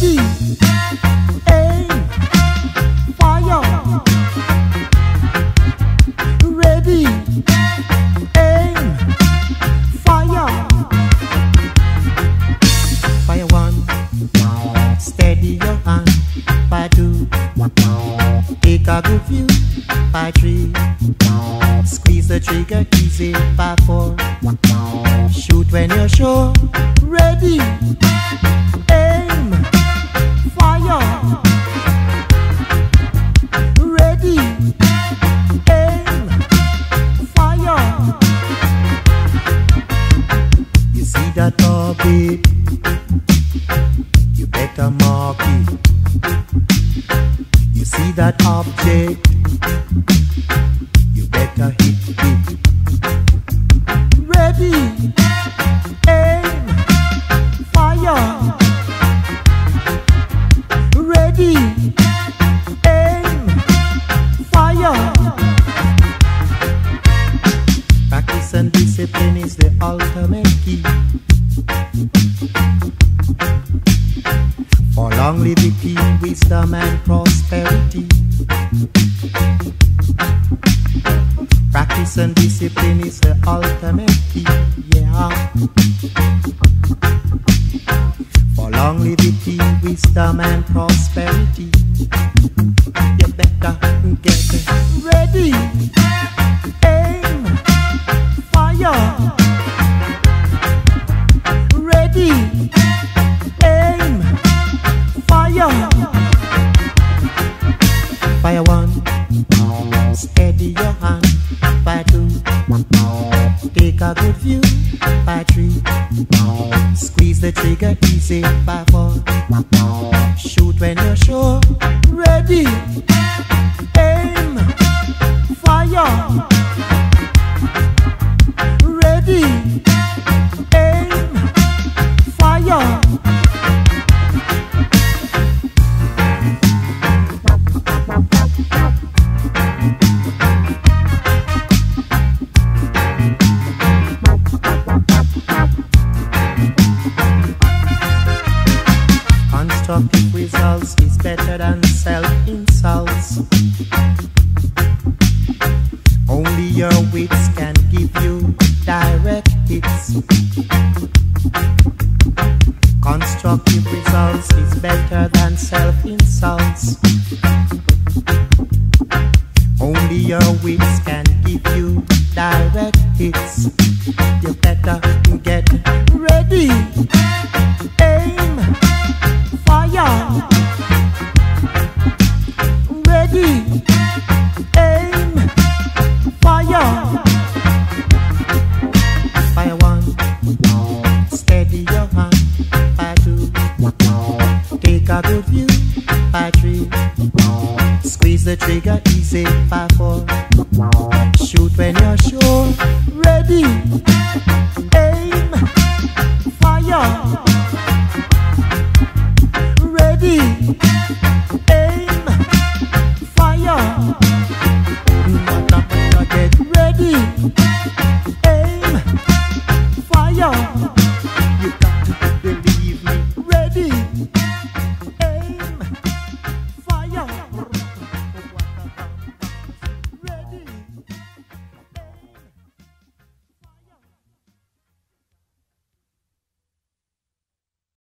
Ready, aim, fire. Ready, aim, fire. Fire one, steady your hand. Fire two, take a good view. Fire three, squeeze the trigger easy. Fire four, shoot when you're sure. Ready, aim, fire. Ready, aim, fire. You see that orbit? You better mark it. You see that object? You better hit it. Ready, aim, fire. Ready, aim, fire. Practice and discipline is the ultimate key for longevity, wisdom and prosperity. Practice and discipline is the ultimate key, yeah. For longevity, wisdom and prosperity. You better get ready, aim, fire. Ready, aim, fire. Fire one, steady your hand. Fire two, take a good view. Fire three, squeeze the trigger easy. Fire four, shoot when you're sure. Ready, aim, fire. Ready, aim, fire. Constructive results is better than self-insults. Only your wits can give you direct hits. Constructive results is better than self-insults. Only your wits can give you direct hits. You better get ready, aim, fire. Ready, aim, fire. Fire one, steady your hand. Fire two, take a good view. Fire three, squeeze the trigger easy. Fire four, shoot when you're sure. Ready, aim, fire.